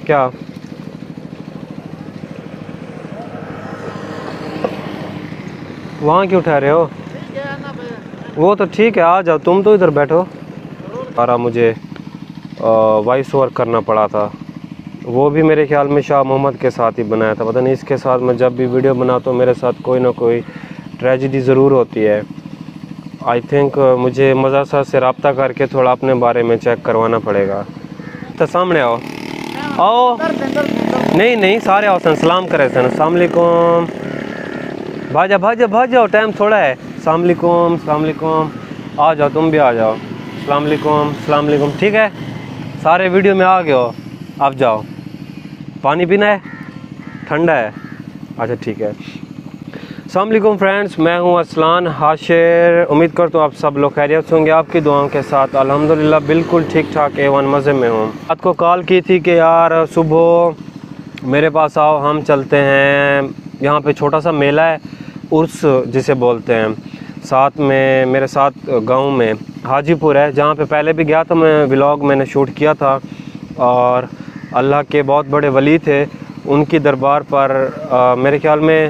क्या वहाँ क्यों ठहरे हो? वो तो ठीक है, आ जाओ, तुम तो इधर बैठो। सारा मुझे वॉइस ओवर करना पड़ा था, वो भी मेरे ख्याल में शाह मोहम्मद के साथ ही बनाया था, पता नहीं इसके साथ। मैं जब भी वीडियो बनाता हूँ मेरे साथ कोई ना कोई ट्रेजेडी ज़रूर होती है। आई थिंक मुझे मदरसा से रब्ता करके थोड़ा अपने बारे में चेक करवाना पड़ेगा। तो सामने आओ, आओ। नहीं नहीं, सारे आओ, सलाम करे सन। अस्सलाम वालेकुम, भाजा भाजा भाजाओ, टाइम थोड़ा है। अस्सलाम वालेकुम, अस्सलाम वालेकुम, आ जाओ, तुम भी आ जाओ। अस्सलाम वालेकुम, अस्सलाम वालेकुम, ठीक है, सारे वीडियो में आ गए हो, आप जाओ। पानी पीना है? ठंडा है? अच्छा ठीक है। अस्सलाम वालेकुम फ्रेंड्स, मैं हूं अरसलान हाशिर। उम्मीद करता हूँ आप सब लोग खैरियत होंगे, आपकी दुआओं के साथ अल्हम्दुलिल्लाह बिल्कुल ठीक ठाक A1 मज़े में हूँ। रात को कॉल की थी कि यार सुबह मेरे पास आओ, हम चलते हैं, यहाँ पे छोटा सा मेला है, उर्स जिसे बोलते हैं। साथ में मेरे साथ गांव में हाजीपुर है, जहाँ पे पहले भी गया था मैं, व्लॉग मैंने शूट किया था। और अल्लाह के बहुत बड़े वली थे, उनकी दरबार पर मेरे ख्याल में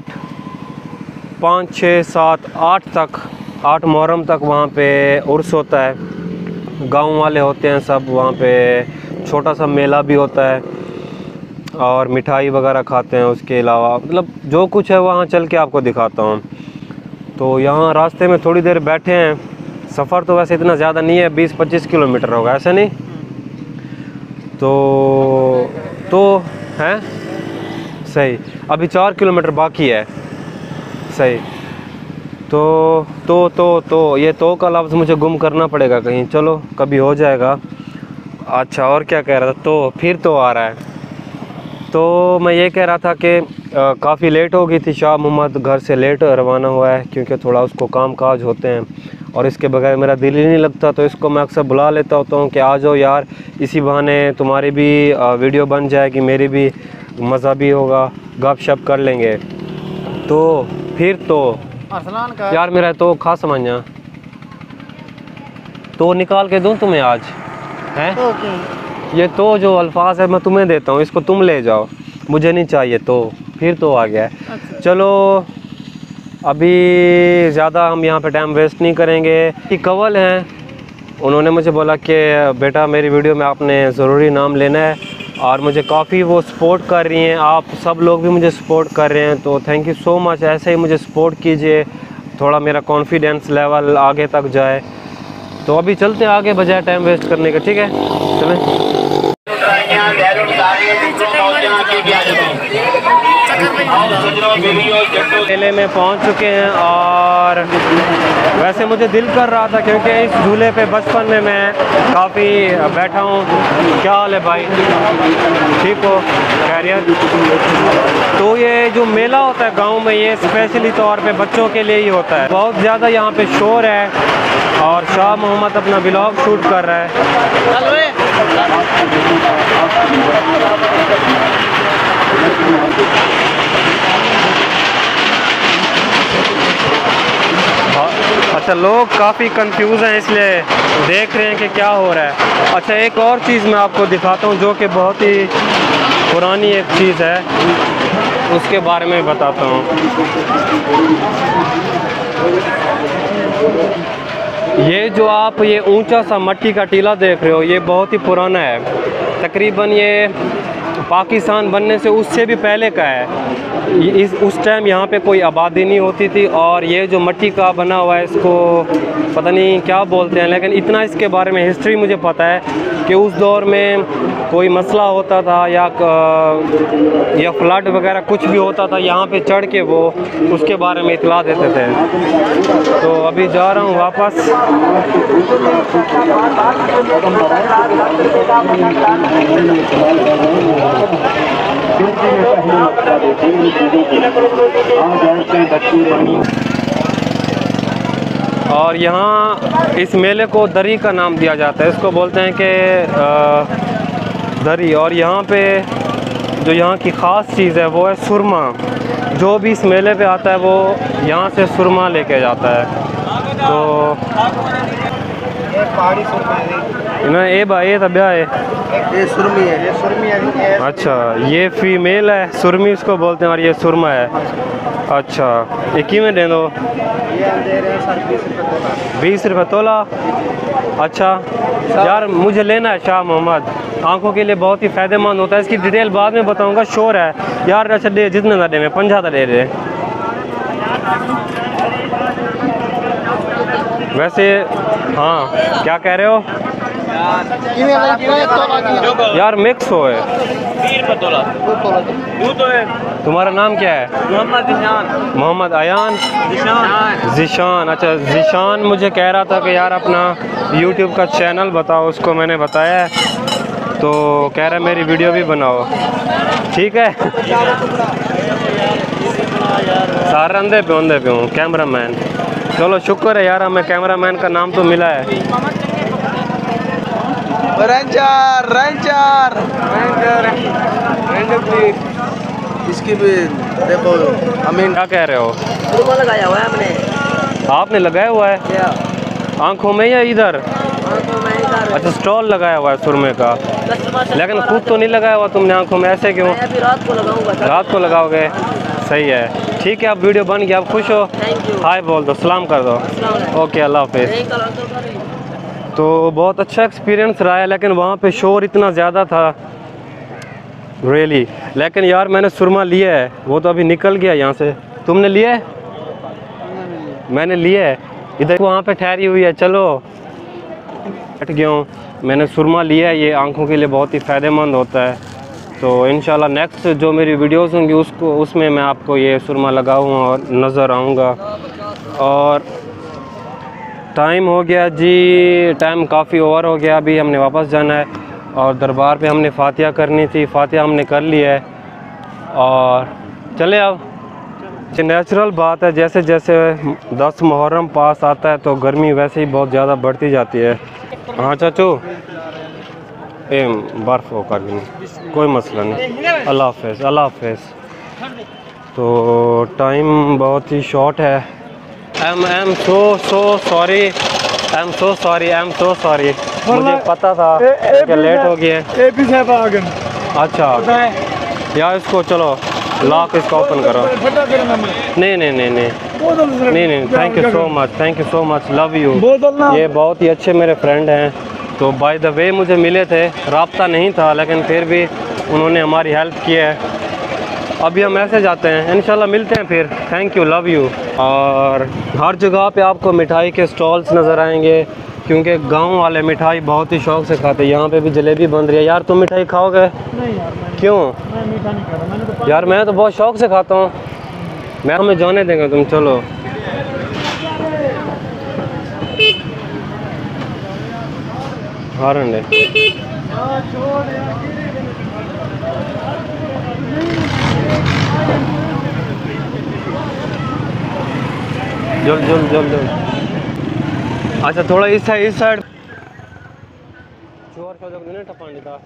5, 6, 7, 8 मुहर्रम तक वहाँ पे उर्स होता है। गांव वाले होते हैं सब वहाँ पे, छोटा सा मेला भी होता है और मिठाई वगैरह खाते हैं। उसके अलावा मतलब जो कुछ है वहाँ चल के आपको दिखाता हूँ। तो यहाँ रास्ते में थोड़ी देर बैठे हैं, सफ़र तो वैसे इतना ज़्यादा नहीं है, 20-25 किलोमीटर होगा, ऐसा नहीं तो है सही, अभी 4 किलोमीटर बाकी है, सही। तो ये तो का लफ्ज़ मुझे गुम करना पड़ेगा कहीं, चलो कभी हो जाएगा। अच्छा, और क्या कह रहा था? तो फिर तो आ रहा है। तो मैं ये कह रहा था कि काफ़ी लेट हो गई थी, शाह मोहम्मद घर से लेट रवाना हुआ है क्योंकि थोड़ा उसको काम काज होते हैं और इसके बगैर मेरा दिल ही नहीं लगता। तो इसको मैं अक्सर बुला लेता होता हूँ कि आ जाओ यार, इसी बहाने तुम्हारी भी वीडियो बन जाएगी, मेरी भी मज़ा भी होगा, गपशप कर लेंगे। तो फिर तो यार मेरा तो खास समझना, तो निकाल के दूँ तुम्हें आज हैं? ये तो जो अल्फाज है मैं तुम्हें देता हूँ, इसको तुम ले जाओ, मुझे नहीं चाहिए। तो फिर तो आ गया है। अच्छा। चलो अभी ज़्यादा हम यहाँ पे टाइम वेस्ट नहीं करेंगे। ये कवल हैं, उन्होंने मुझे बोला कि बेटा मेरी वीडियो में आपने ज़रूरी नाम लेना है, और मुझे काफ़ी वो सपोर्ट कर रही हैं, आप सब लोग भी मुझे सपोर्ट कर रहे हैं, तो थैंक यू सो मच। ऐसे ही मुझे सपोर्ट कीजिए, थोड़ा मेरा कॉन्फिडेंस लेवल आगे तक जाए। तो अभी चलते हैं आगे बजाय टाइम वेस्ट करने का, ठीक है, चलें। मेले में पहुंच चुके हैं और वैसे मुझे दिल कर रहा था क्योंकि इस झूले पे बचपन में मैं काफ़ी बैठा हूँ। क्या हाल है भाई, ठीक हो, खैरियत? तो ये जो मेला होता है गांव में, ये स्पेशली तौर पे बच्चों के लिए ही होता है। बहुत ज़्यादा यहाँ पे शोर है और शाह मोहम्मद अपना व्लॉग शूट कर रहा है। अच्छा, लोग काफ़ी कंफ्यूज हैं इसलिए देख रहे हैं कि क्या हो रहा है। अच्छा, एक और चीज़ मैं आपको दिखाता हूँ जो कि बहुत ही पुरानी एक चीज़ है, उसके बारे में बताता हूँ। ये जो आप ये ऊंचा सा मट्टी का टीला देख रहे हो, ये बहुत ही पुराना है, तकरीबन ये पाकिस्तान बनने से उससे भी पहले का है। उस टाइम यहाँ पे कोई आबादी नहीं होती थी, और ये जो मट्टी का बना हुआ है इसको पता नहीं क्या बोलते हैं, लेकिन इतना इसके बारे में हिस्ट्री मुझे पता है कि उस दौर में कोई मसला होता था या फ्लड वगैरह कुछ भी होता था, यहाँ पे चढ़ के वो उसके बारे में इतला देते थे। तो अभी जा रहा हूँ वापस। और यहाँ इस मेले को दरी का नाम दिया जाता है, इसको बोलते हैं कि दरी। और यहाँ पे जो यहाँ की ख़ास चीज़ है वो है सुरमा। जो भी इस मेले पे आता है वो यहाँ से सुरमा लेके जाता है। तो पहाड़ी सुरमा है ना, ये भाई ये तब है ये सुरमी है, ये सुरमी है। अच्छा, ये फीमेल है, सुरमी इसको बोलते हैं, और ये सुरमा है। अच्छा, ये किमें दे दो? ये हम दे रहे हैं सर 20 रुपये तोला। 20 रुपये तोला। अच्छा यार, मुझे लेना है शाह मोहम्मद, आंखों के लिए बहुत ही फ़ायदेमंद होता है। इसकी डिटेल बाद में बताऊंगा, शोर है यार। अच्छा दे, जितने ज़्यादा में 50 दे रहे। वैसे हाँ, क्या कह रहे हो यार? मिक्स हो है। 20 रुपये तोला। तुम्हारा नाम क्या है? मोहम्मद जिशान। मोहम्मद अयान। जिशान। अच्छा, जिशान मुझे कह रहा था कि यार अपना YouTube का चैनल बताओ। उसको मैंने बताया है, तो कह रहा है मेरी वीडियो भी बनाओ। ठीक है, सारे अंधे पे हूँ, कैमरा मैन। चलो शुक्र है यार, हमें कैमरा मैन का नाम तो मिला है। Ranger ranger ranger ranger please. इसकी भी देखो अमीन। क्या कह रहे हो? सुरमा लगाया हुआ है हमने। आपने लगाया हुआ है आंखों में या इधर? आंखों में इधर। अच्छा, स्टॉल लगाया हुआ है सुरमे का, लेकिन खुद तो नहीं लगाया हुआ तुमने आंखों में, ऐसे क्यों? अभी रात को लगाऊंगा। रात को लगाओगे? सही है, ठीक है। आप वीडियो बन गया, आप खुश हो? हाय बोल दो, सलाम कर दो। ओके, अल्लाह हाफिज़। तो बहुत अच्छा एक्सपीरियंस रहा है, लेकिन वहाँ पे शोर इतना ज़्यादा था रियली। लेकिन यार मैंने सुरमा लिया है, वो तो अभी निकल गया यहाँ से। तुमने लिया है? मैंने लिया है, इधर वहाँ पे ठहरी हुई है। चलो बैठ गया हूँ, मैंने सुरमा लिया है। ये आंखों के लिए बहुत ही फ़ायदेमंद होता है। तो इंशाल्लाह नेक्स्ट जो मेरी वीडियोस होंगी उसमें मैं आपको ये सुरमा लगाऊंगा और नज़र आऊँगा। और टाइम हो गया जी, टाइम काफ़ी ओवर हो गया। अभी हमने वापस जाना है और दरबार पे हमने फातिहा करनी थी। फातिहा हमने कर लिया है और चले। अब नेचुरल बात है, जैसे जैसे 10 मुहर्रम पास आता है तो गर्मी वैसे ही बहुत ज़्यादा बढ़ती जाती है। हाँ चाचू, बर्फ़ हो कर कोई मसला नहीं। अल्लाह हाफ़िज़, अल्लाह हाफ़िज़। तो टाइम बहुत ही शॉर्ट है। I am so sorry, I am so sorry. मुझे पता था कि लेट हो गया है। अच्छा यार, इसको चलो लॉक इसका ओपन करो। नहीं, thank you so much, love you. ये बहुत ही अच्छे मेरे फ्रेंड हैं। तो बाय द वे मुझे मिले थे, राब्ता नहीं था, लेकिन फिर भी उन्होंने हमारी हेल्प की है। अभी हम ऐसे जाते हैं, इंशाल्लाह मिलते हैं फिर। Thank you, love you. और हर जगह पे आपको मिठाई के स्टॉल्स नज़र आएंगे, क्योंकि गांव वाले मिठाई बहुत ही शौक़ से खाते हैं। यहाँ पे भी जलेबी बन रही है। यार तुम मिठाई खाओगे? नहीं यार, क्यों? मैं मीठा नहीं खाता। मैंने तो यार मैं तो बहुत शौक़ से खाता हूँ। मैं हमें जाने देंगे तुम, चलो। हारन जल। अच्छा थोड़ा इस साइड चोर टपानी था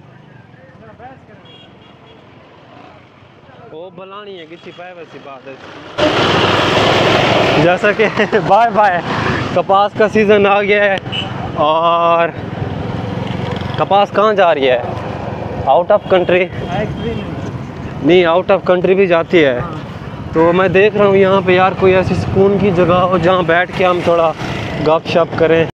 वो बलानी है किसी पाए। वैसी बात है, जैसा कि बाय बाय, कपास का सीज़न आ गया है और कपास कहाँ जा रही है? आउट ऑफ कंट्री नहीं, आउट ऑफ कंट्री भी जाती है। तो मैं देख रहा हूँ यहाँ पे यार कोई ऐसी सुकून की जगह हो जहाँ बैठ के हम थोड़ा गपशप करें।